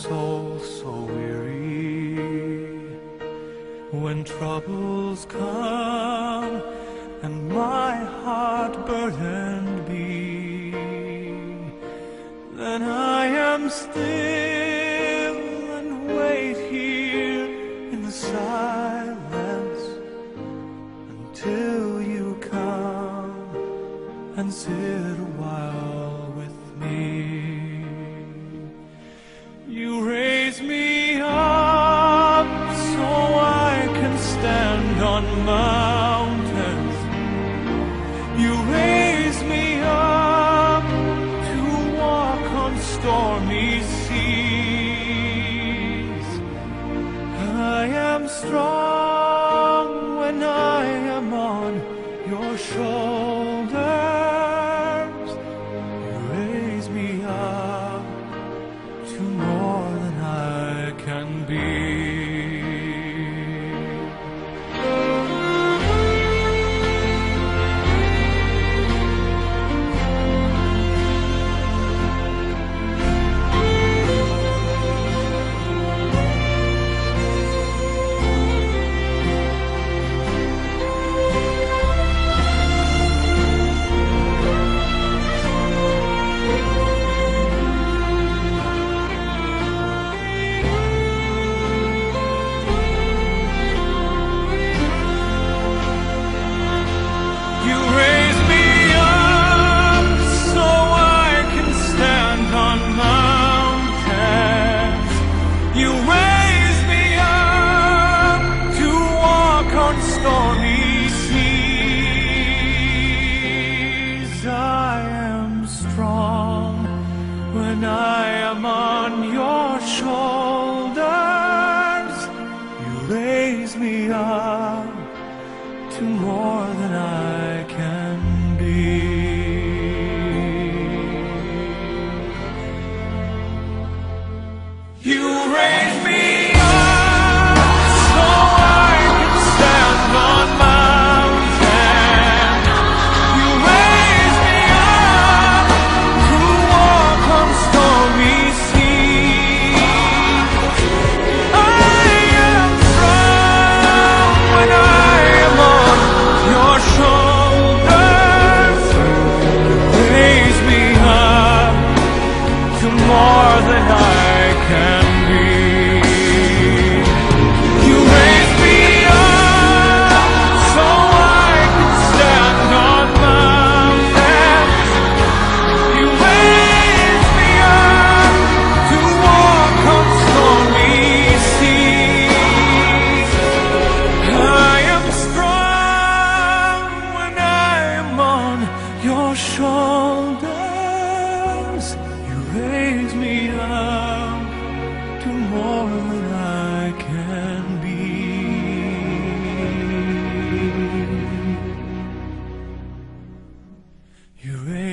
soul so weary, when troubles come and my heart burdened be, then I am still and wait here in the silence until you come and sit a while with me. You raise me up so I can stand on mountains. You raise me up to walk on stormy seas. I am strong when I am on your shoulders. You raise me up to more than I can be. Stormy seas, I am strong when I am on your shoulders. You raise me up to more than I can be. You raise me more than I can be. You raise me up so I can stand on mountains. You raise me up to walk on stormy seas. I am strong when I am on your shoulders. Raise me up to more than I can be. You